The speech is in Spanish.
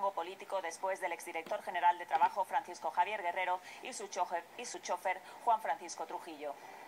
rango político después del exdirector general de Trabajo Francisco Javier Guerrero y su chofer Juan Francisco Trujillo.